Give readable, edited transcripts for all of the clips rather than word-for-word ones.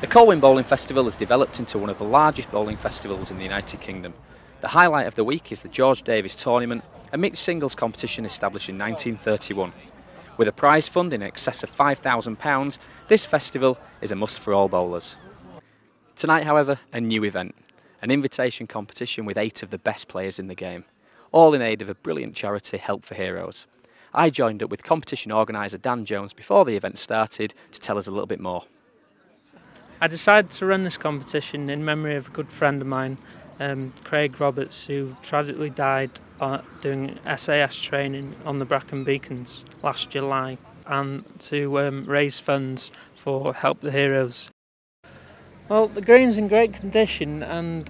The Colwyn Bowling Festival has developed into one of the largest bowling festivals in the United Kingdom. The highlight of the week is the George Davis Tournament, a mixed singles competition established in 1931. With a prize fund in excess of £5,000, this festival is a must for all bowlers. Tonight, however, a new event, an invitation competition with 8 of the best players in the game, all in aid of a brilliant charity, Help for Heroes. I joined up with competition organiser Dan Jones before the event started to tell us a little bit more. I decided to run this competition in memory of a good friend of mine, Craig Roberts, who tragically died doing SAS training on the Brecon Beacons last July, and to raise funds for Help the Heroes. Well, the green's in great condition and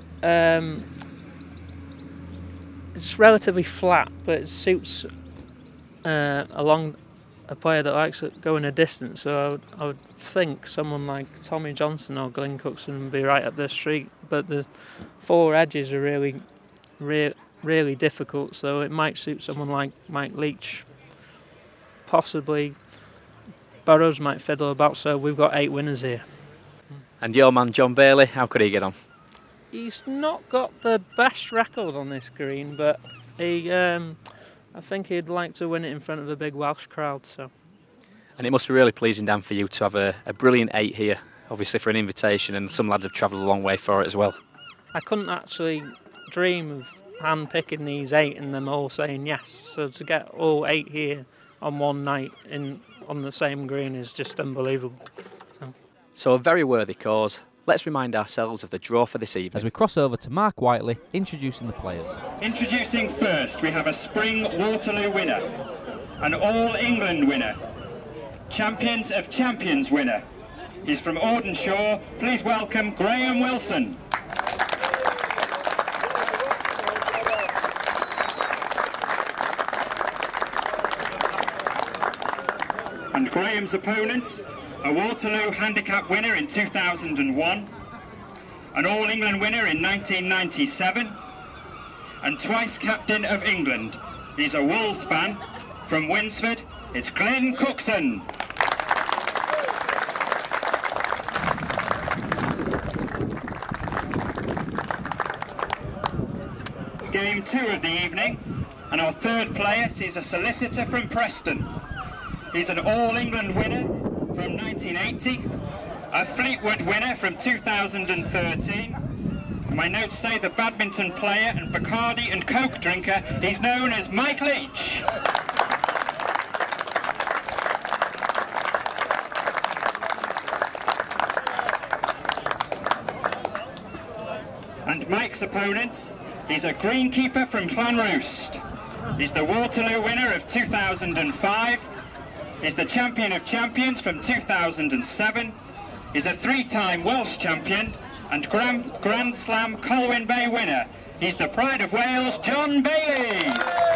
it's relatively flat, but it suits along a player that likes going a distance, so I would think someone like Tommy Johnstone or Glynn Cookson would be right up their street, but the 4 edges are really difficult, so it might suit someone like Leach. Possibly Burrows might fiddle about, so we've got 8 winners here. And your man John Bailey, how could he get on? He's not got the best record on this green, but he I think he'd like to win it in front of a big Welsh crowd. So. And it must be really pleasing, Dan, for you to have a brilliant 8 here, obviously for an invitation, and some lads have travelled a long way for it as well. I couldn't actually dream of hand-picking these 8 and them all saying yes. So to get all 8 here on one night on the same green is just unbelievable. So a very worthy cause. Let's remind ourselves of the draw for this evening. As we cross over to Mark Whiteley introducing the players. Introducing first, we have a Spring Waterloo winner, an All England winner, Champions of Champions winner. He's from Audenshaw. Please welcome Graeme Wilson. And Graeme's opponent, a Waterloo Handicap winner in 2001, an All England winner in 1997, and twice captain of England. He's a Wolves fan from Winsford. It's Glynn Cookson. Game 2 of the evening, and our third player is a solicitor from Preston. He's an All England winner from 1980, a Fleetwood winner from 2013. My notes say the badminton player and Bacardi and Coke drinker, he's known as Mike Leach. And Mike's opponent, he's a greenkeeper from Llanrwst. He's the Waterloo winner of 2005. He's the Champion of Champions from 2007. He's a 3-time Welsh champion and Grand Slam Colwyn Bay winner. He's the Pride of Wales, John Bailey.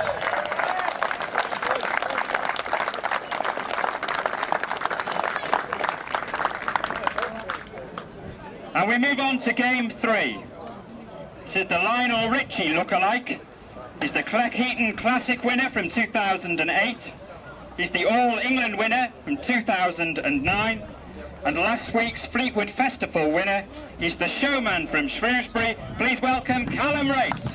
And we move on to Game 3. This is the Lionel Richie lookalike. He's the Cleckheaton Classic winner from 2008. He's the All England winner from 2009, and last week's Fleetwood Festival winner. He's the showman from Shrewsbury. Please welcome Callum Wraight.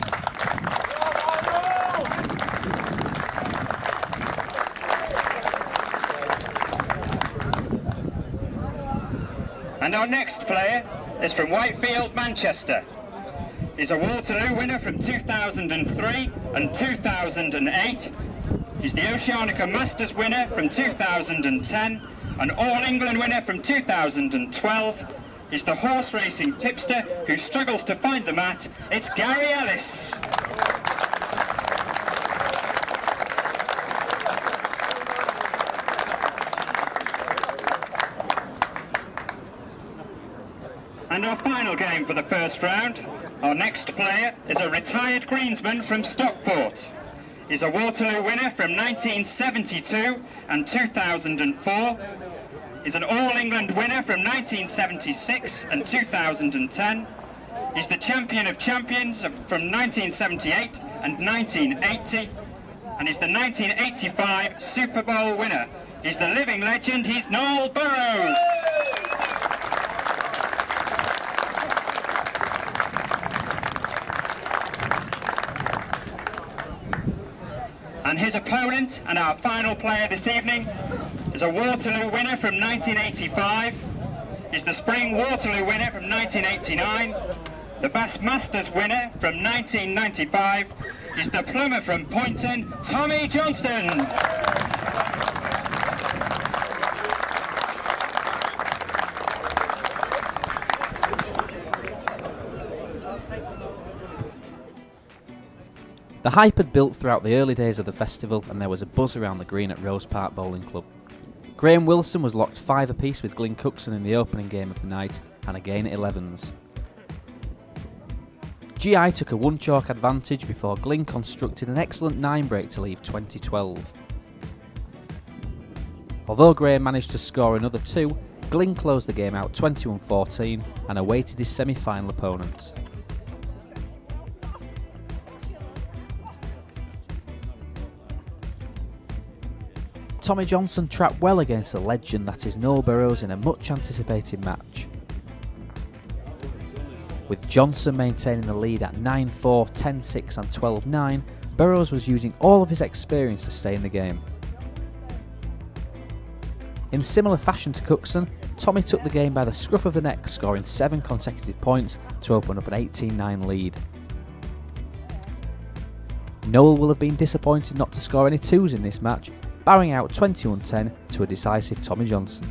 And our next player is from Whitefield, Manchester. He's a Waterloo winner from 2003 and 2008. He's the Oceanica Masters winner from 2010, an All England winner from 2012. He's the horse racing tipster who struggles to find the mat. It's Gary Ellis. And our final game for the first round, our next player is a retired greensman from Stockport. He's a Waterloo winner from 1972 and 2004. He's an All England winner from 1976 and 2010. He's the Champion of Champions from 1978 and 1980. And he's the 1985 Super Bowl winner. He's the living legend, he's Noel Burrows. his opponent and our final player this evening is a Waterloo winner from 1985. He's the Spring Waterloo winner from 1989. The Bass Masters winner from 1995 is the plumber from Poynton, Tommy Johnstone. The hype had built throughout the early days of the festival, and there was a buzz around the green at Rhos Park Bowling Club. Graeme Wilson was locked 5 apiece with Glynn Cookson in the opening game of the night, and again at 11s. GI took a 1-chalk advantage before Glynn constructed an excellent 9-break to leave 20-12. Although Graeme managed to score another 2, Glynn closed the game out 21-14 and awaited his semi-final opponent. Tommy Johnson trapped well against the legend that is Noel Burrows in a much anticipated match. With Johnson maintaining the lead at 9-4, 10-6 and 12-9, Burrows was using all of his experience to stay in the game. In similar fashion to Cookson, Tommy took the game by the scruff of the neck, scoring 7 consecutive points to open up an 18-9 lead. Noel will have been disappointed not to score any 2s in this match, bowing out 21-10 to a decisive Tommy Johnson.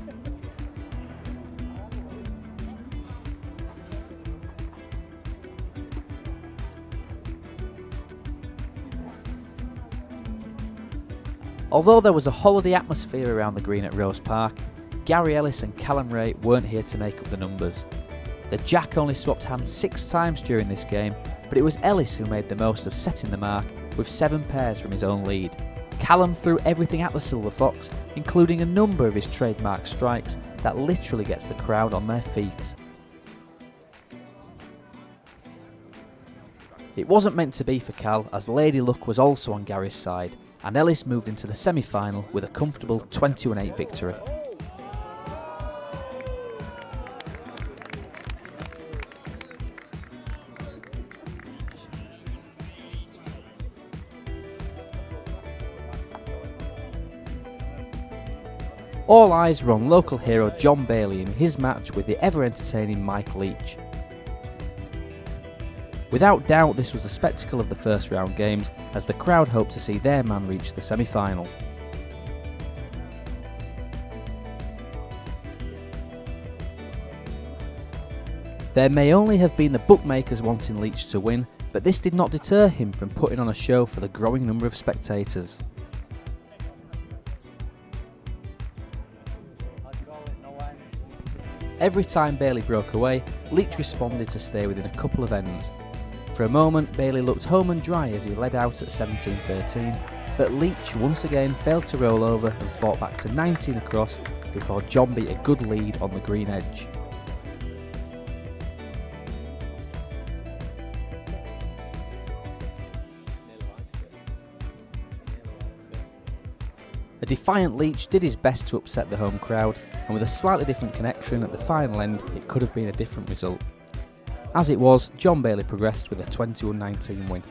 Although there was a holiday atmosphere around the green at Rhos Park, Gary Ellis and Callum Wraight weren't here to make up the numbers. The Jack only swapped hands 6 times during this game, but it was Ellis who made the most of setting the mark with 7 pairs from his own lead. Callum threw everything at the Silver Fox, including a number of his trademark strikes that literally gets the crowd on their feet. It wasn't meant to be for Cal, as Lady Luck was also on Gary's side, and Ellis moved into the semi-final with a comfortable 21-8 victory. All eyes were on local hero John Bailey in his match with the ever-entertaining Mike Leach. Without doubt, this was the spectacle of the first round games, as the crowd hoped to see their man reach the semi-final. There may only have been the bookmakers wanting Leach to win, but this did not deter him from putting on a show for the growing number of spectators. Every time Bailey broke away, Leach responded to stay within a couple of ends. For a moment, Bailey looked home and dry as he led out at 17-13, but Leach once again failed to roll over and fought back to 19 across before John beat a good lead on the green edge. A defiant Leach did his best to upset the home crowd, and with a slightly different connection at the final end, it could have been a different result. As it was, John Bailey progressed with a 21-19 win.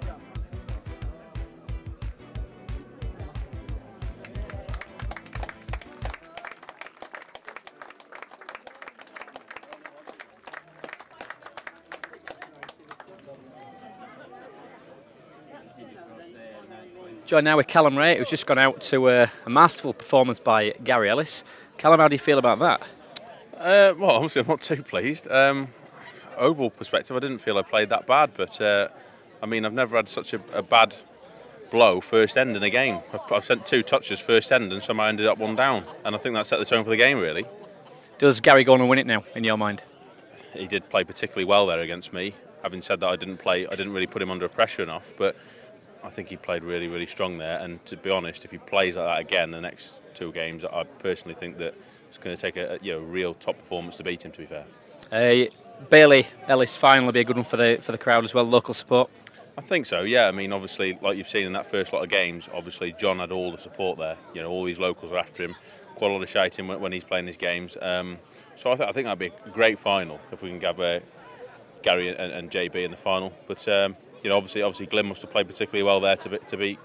Joined now with Callum Wraight, who's just gone out to a masterful performance by Gary Ellis. Callum, how do you feel about that? Well, obviously I'm not too pleased. Overall perspective, I didn't feel I played that bad, but I mean, I've never had such a bad blow first end in a game. I've sent 2 touches first end and somehow ended up 1 down, and I think that set the tone for the game, really. Does Gary go on and win it now, in your mind? He did play particularly well there against me. Having said that, I didn't really put him under pressure enough, but I think he played really, really strong there, and to be honest, if he plays like that again the next 2 games, I personally think that it's going to take a real top performance to beat him, to be fair. Bailey Ellis final will be a good one for the crowd as well, local support. I think so, yeah. I mean, obviously, like you've seen in that first lot of games, obviously John had all the support there. You know, all these locals are after him. Quite a lot of shouting when he's playing his games. So I think that'd be a great final if we can have Gary and JB in the final. But you know, obviously Glynn must have played particularly well there to beat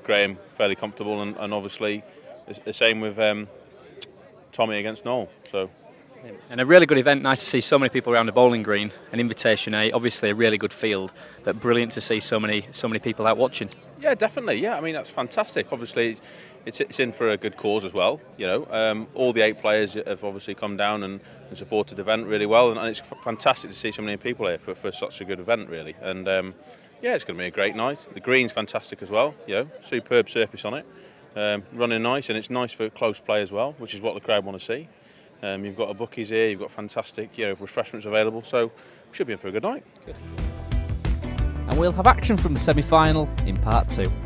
Graeme fairly comfortable, and obviously the same with Tommy against Noel. So. And a really good event. Nice to see so many people around the bowling green. An Invitation A, obviously a really good field, but brilliant to see so many people out watching. Yeah, definitely. Yeah, I mean that's fantastic. Obviously, it's in for a good cause as well. You know, all the 8 players have obviously come down and supported the event really well, and it's fantastic to see so many people here for such a good event, really. And yeah, it's going to be a great night. The green's fantastic as well. You know, superb surface on it, running nice, and it's nice for close play as well, which is what the crowd want to see. You've got a bookies here, you've got fantastic, refreshments available, so we should be in for a good night. And we'll have action from the semi-final in part 2.